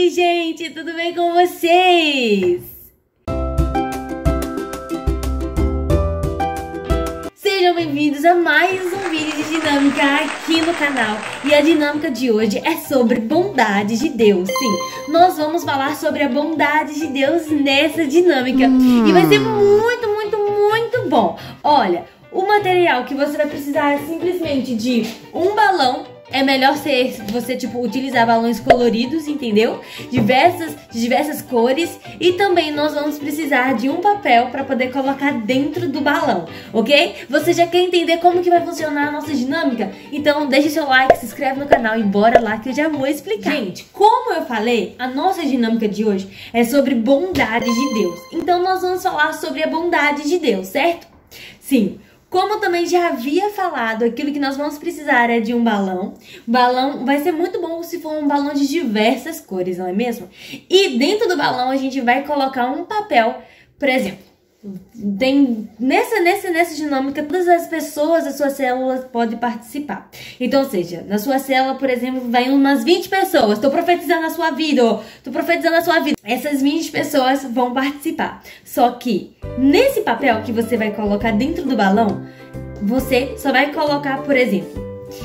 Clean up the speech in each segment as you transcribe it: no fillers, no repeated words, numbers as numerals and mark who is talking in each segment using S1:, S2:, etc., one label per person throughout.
S1: aí, gente? Tudo bem com vocês? Sejam bem-vindos a mais um vídeo de dinâmica aqui no canal. E a dinâmica de hoje é sobre bondade de Deus. Sim, nós vamos falar sobre a bondade de Deus nessa dinâmica. E vai ser muito bom. Olha, o material que você vai precisar é simplesmente de um balão. É melhor você utilizar balões coloridos, entendeu? De diversas cores. E também nós vamos precisar de um papel para poder colocar dentro do balão, ok? Você já quer entender como que vai funcionar a nossa dinâmica? Então deixa seu like, se inscreve no canal e bora lá que eu já vou explicar. Gente, como eu falei, a nossa dinâmica de hoje é sobre bondade de Deus. Então nós vamos falar sobre a bondade de Deus, certo? Sim. Como também já havia falado, aquilo que nós vamos precisar é de um balão. O balão vai ser muito bom se for um balão de diversas cores, não é mesmo? E dentro do balão a gente vai colocar um papel, por exemplo. Nessa dinâmica, todas as pessoas da sua célula podem participar. Então, ou seja, na sua célula, por exemplo, vai umas 20 pessoas. Tô profetizando a sua vida, tô profetizando a sua vida. Essas 20 pessoas vão participar. Só que nesse papel que você vai colocar dentro do balão, você só vai colocar, por exemplo,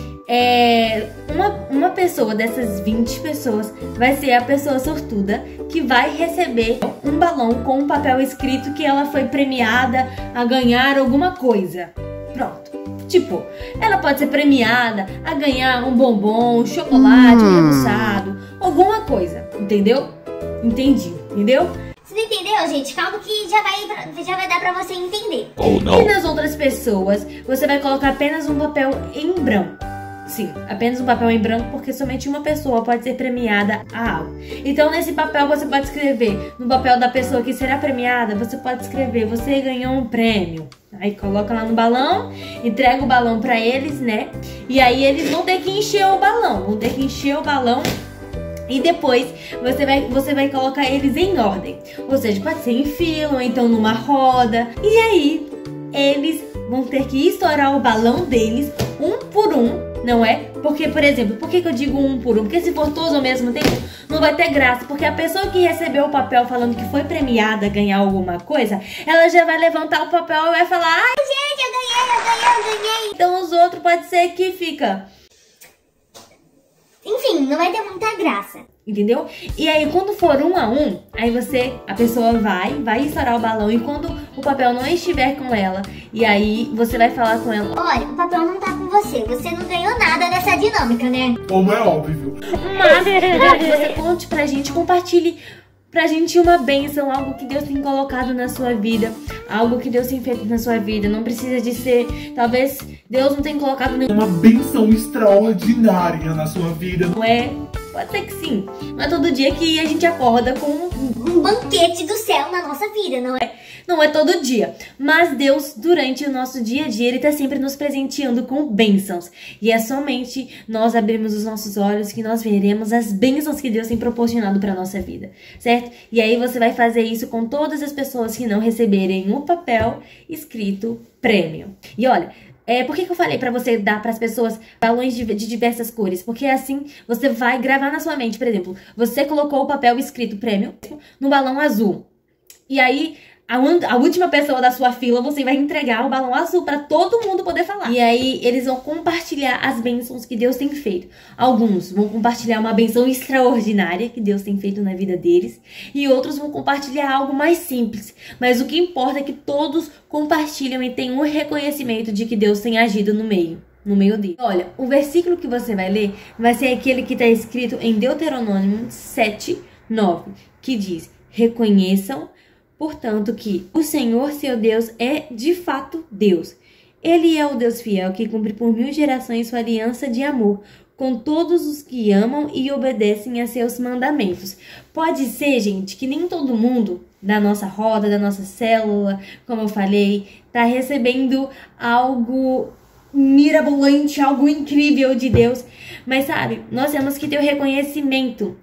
S1: uma pessoa dessas 20 pessoas vai ser a pessoa sortuda que vai receber um balão com um papel escrito que ela foi premiada a ganhar alguma coisa. Pronto. Tipo, ela pode ser premiada a ganhar um bombom, um chocolate, um rebuçado, alguma coisa. Entendeu? Entendi. Entendeu?
S2: Você não entendeu, gente? Calma que já vai dar pra você entender.
S1: E nas outras pessoas, você vai colocar apenas um papel em branco. Sim, apenas um papel em branco, porque somente uma pessoa pode ser premiada a algo. Então, nesse papel, você pode escrever, no papel da pessoa que será premiada, você pode escrever, você ganhou um prêmio. Aí, coloca lá no balão, entrega o balão pra eles, né? E aí, eles vão ter que encher o balão, e depois você vai colocar eles em ordem. Ou seja, pode ser em fila, ou então numa roda. E aí, eles vão ter que estourar o balão deles, um por um. Não é? Porque, por exemplo, por que eu digo um por um? Porque se for todos ao mesmo tempo, não vai ter graça. Porque a pessoa que recebeu o papel falando que foi premiada a ganhar alguma coisa, ela já vai levantar o papel e vai falar: ai, gente, eu ganhei. Então os outros pode ser que fica.
S2: Enfim, não vai ter muita graça.
S1: Entendeu? E aí, quando for um a um, aí a pessoa vai estourar o balão. E quando o papel não estiver com ela, e aí você vai falar com ela:
S2: olha, o papel não tá com você. Você não ganhou nada nessa dinâmica, né?
S3: Como é óbvio.
S1: Mas você conte pra gente, compartilhe pra gente uma bênção, algo que Deus tem colocado na sua vida, algo que Deus tem feito na sua vida. Não precisa de ser, talvez Deus não tenha colocado
S3: uma bênção extraordinária na sua vida.
S1: Não é? Pode ser que sim. Não é todo dia que a gente acorda com
S2: um banquete do céu na nossa vida, não é?
S1: Não é todo dia. Mas Deus, durante o nosso dia a dia, Ele tá sempre nos presenteando com bênçãos. E é somente nós abrirmos os nossos olhos que nós veremos as bênçãos que Deus tem proporcionado pra nossa vida, certo? E aí você vai fazer isso com todas as pessoas que não receberem o papel escrito prêmio. E olha, por que eu falei pra você dar pras pessoas balões de diversas cores? Porque assim você vai gravar na sua mente. Por exemplo, você colocou o papel escrito prêmio no balão azul. E aí, a última pessoa da sua fila, você vai entregar o balão azul pra todo mundo poder falar. E aí, eles vão compartilhar as bênçãos que Deus tem feito. Alguns vão compartilhar uma bênção extraordinária que Deus tem feito na vida deles. E outros vão compartilhar algo mais simples. Mas o que importa é que todos compartilham e tenham um reconhecimento de que Deus tem agido no meio dele. Olha, o versículo que você vai ler vai ser aquele que está escrito em Deuteronômio 7:9, que diz: reconheçam, portanto, que o Senhor, seu Deus, é de fato Deus. Ele é o Deus fiel que cumpre por 1000 gerações sua aliança de amor com todos os que amam e obedecem a seus mandamentos. Pode ser, gente, que nem todo mundo da nossa roda, da nossa célula, como eu falei, tá recebendo algo mirabolante, algo incrível de Deus. Mas sabe, nós temos que ter o reconhecimento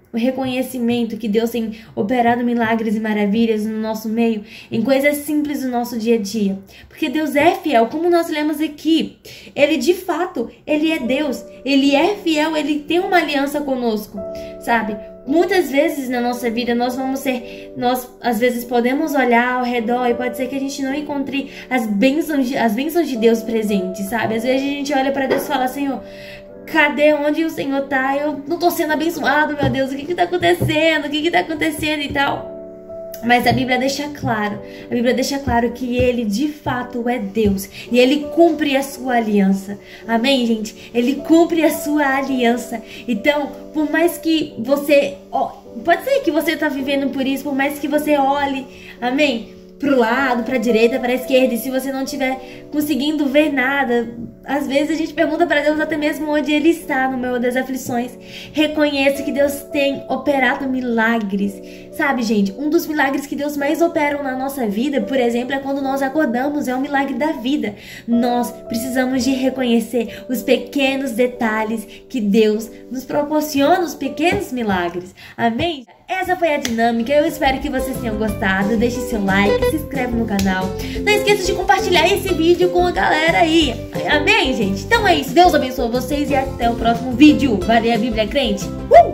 S1: que Deus tem operado milagres e maravilhas no nosso meio, em coisas simples do nosso dia a dia. Porque Deus é fiel, como nós lemos aqui. Ele de fato, Ele é Deus, Ele é fiel, Ele tem uma aliança conosco, sabe? Muitas vezes na nossa vida nós às vezes podemos olhar ao redor e pode ser que a gente não encontre as bênçãos de Deus presentes, sabe? Às vezes a gente olha para Deus e fala, Senhor, cadê onde o Senhor tá? Eu não tô sendo abençoado, meu Deus, o que tá acontecendo? O que tá acontecendo e tal? Mas a Bíblia deixa claro que Ele de fato é Deus e Ele cumpre a sua aliança. Amém, gente? Ele cumpre a sua aliança. Então, por mais que você... pode ser que você tá vivendo por isso, por mais que você olhe, amém? Pro lado, pra direita, pra esquerda, e se você não estiver conseguindo ver nada, às vezes a gente pergunta pra Deus até mesmo onde Ele está no meio das aflições. Reconheça que Deus tem operado milagres, sabe, gente? Um dos milagres que Deus mais opera na nossa vida, por exemplo, é quando nós acordamos, é o milagre da vida. Nós precisamos de reconhecer os pequenos detalhes que Deus nos proporciona, os pequenos milagres, amém? Essa foi a dinâmica, eu espero que vocês tenham gostado. Deixe seu like, se inscreve no canal. Não esqueça de compartilhar esse vídeo com a galera aí. Amém, gente? Então é isso, Deus abençoe vocês e até o próximo vídeo. Valeu, a Bíblia Crente!